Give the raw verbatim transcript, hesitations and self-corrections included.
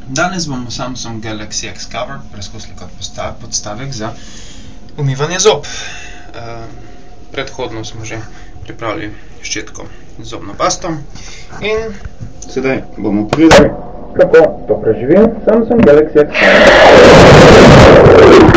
Danes bomo Samsung Galaxy X Cover preskusili kot podstavek za umivanje zob. Predhodno smo že pripravili ščetko z zobno pasto in sedaj bomo pogledali, kako to preživi Samsung Galaxy X Cover.